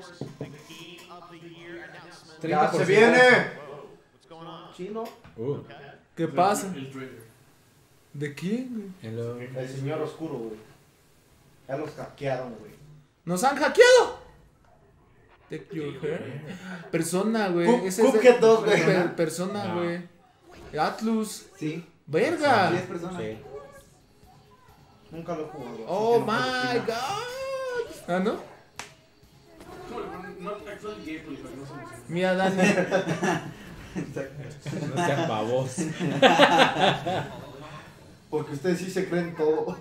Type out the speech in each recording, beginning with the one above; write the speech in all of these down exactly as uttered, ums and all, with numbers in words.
Ya se viene. Chino. Uh. ¿Qué pasa? El trailer. ¿De quién, güey? Hello. El señor oscuro, güey. Ya los hackearon, güey. ¡Nos han hackeado! Take your hair. Persona, güey. Cup- Ese es de- Cuphead dos, güey. per- Persona, No. güey. Atlus. Sí. Verga. diez personas. Sí. Nunca lo he jugado. así Oh que no puedo my opinar. god. Ah, ¿no? No, no, actual gameplay, para que no se emocione. Mira, Dani. No sean babos. Porque ustedes sí se creen todo.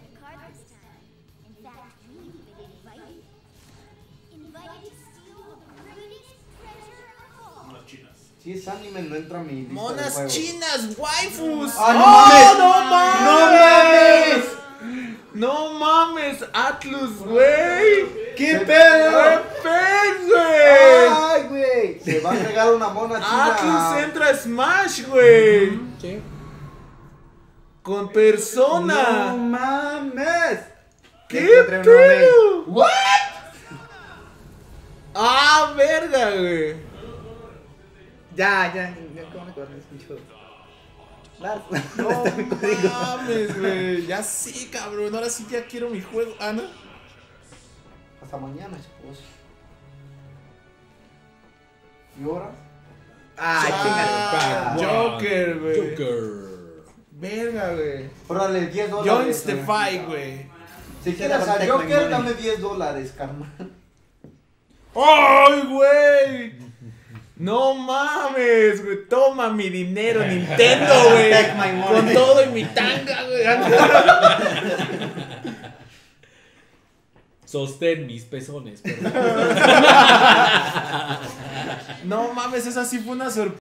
Unas chinas. Si es anime, no entra a mi lista de Monas juegos. chinas, waifus. ¡Ah, no mames! ¡No mames! ¡No mames! ¡Atlus, güey! ¿Qué ¡Qué pedo? pedo, güey! ¡Ay, güey! Se va a agregar una mona china. Atlus entra a Smash, güey. Sí. Con persona. ¡No mames! ¿Qué Encontré un nombre. pedo? ¿What? ¡Ah, verga, güey! Ya, ya, ya, ¿cómo me corres, pinche? Lars, No ¿dónde está mi código? mames, güey. Ya sí, cabrón. Ahora sí ya quiero mi juego. Ana. Hasta mañana, chicos. ¿Y horas? Ah, Ah, Pac-Man. Joker, güey. Joker. Verga, güey. Órale, diez dólares. Joins the güey. fight, güey. Si quieres a Joker, dame diez dólares, carnal. ¡Ay, güey! No mames, güey. Toma mi dinero, Nintendo, güey. Take my money. Con todo y mi tanga, güey. Sostén mis pezones. perdón. No mames, esa sí fue una sorpresa.